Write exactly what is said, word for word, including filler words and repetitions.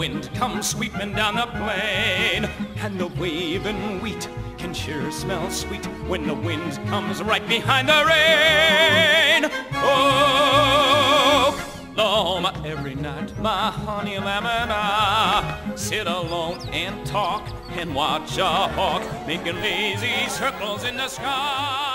wind comes sweeping down the plain, and the waving wheat can sure smell sweet when the wind comes right behind the rain. Oh, Loma, every night, my honey lamb and I sit alone and talk and watch a hawk making lazy circles in the sky.